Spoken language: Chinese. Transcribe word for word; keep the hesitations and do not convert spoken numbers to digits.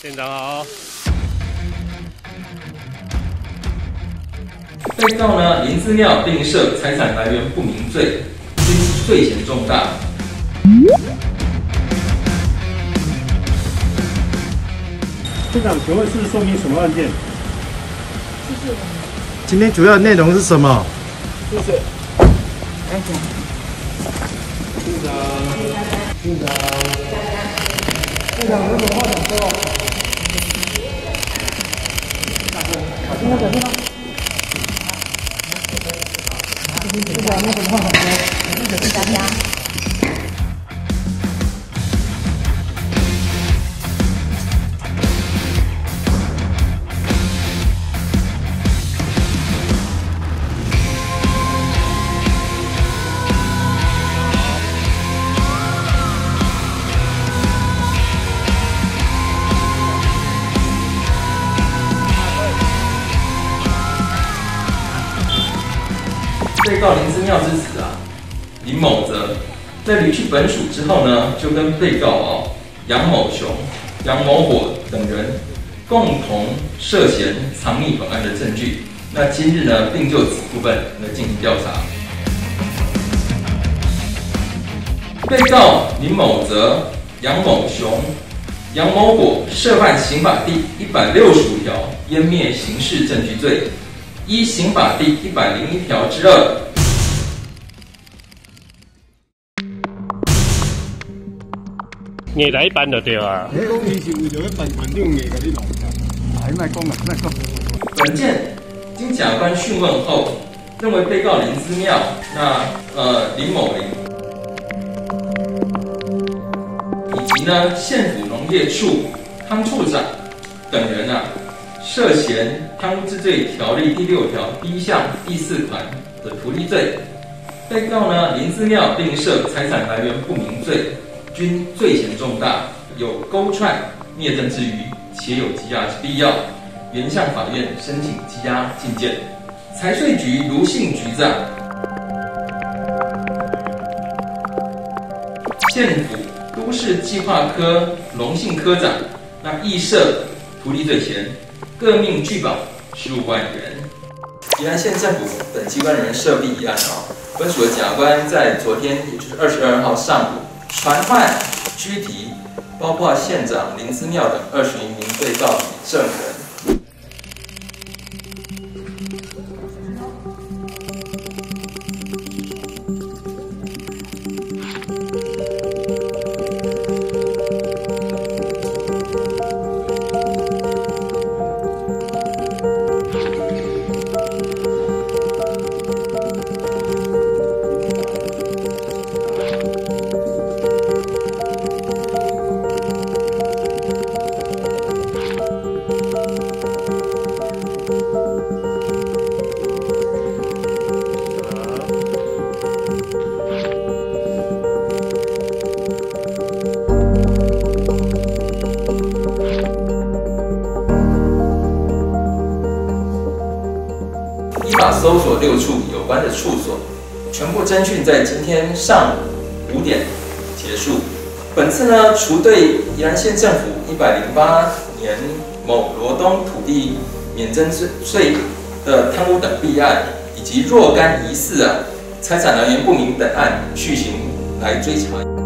现场好。 被告呢林资妙并涉财产来源不明罪，均罪嫌重大。 现场请问是说明什么案件？ 谢谢。 今天主要内容是什么？ 谢谢。 来讲。 院长，院长，院长有什么话想说？ 好，现在走吧。院长有什么话想说？谢谢大家。 被告林资妙之子啊，林某泽在离去本署之后呢，就跟被告哦杨某雄、杨某火等人共同涉嫌藏匿本案的证据。那今日呢，并就此部分来进行调查。被告林某泽、杨某雄、杨某火涉犯刑法第一百六十五条湮灭刑事证据罪。依刑法第一百零一条之二， 硬来办就对啊。 你讲伊是为着要办团长硬甲你弄下，哎，莫讲啦，莫讲。 本件经检察官讯问后，认为被告林资妙，那呃林某林，以及呢县府农业处康处长等人啊。涉嫌贪污治罪条例第六条第一项第四款的图利罪，被告呢林资妙并涉财产来源不明罪，均罪嫌重大，有勾串灭证之余，且有羁押之必要，原向法院申请羁押禁见。财税局卢姓局长、县府都市计划科龙姓科长，那亦涉图利罪嫌。各命具保十五万元。宜兰县政府等机关人员涉弊一案啊，本署的检察官在昨天，也就是二十二号上午，传唤拘提，包括县长林资妙等二十一名被告与证人。依法搜索六处有关的处所，全部侦讯在今天上午五点结束。本次呢，除对宜兰县政府一百零八年某罗东土地免征税的贪污等弊案，以及若干疑似啊财产来源不明等案，续行来追查。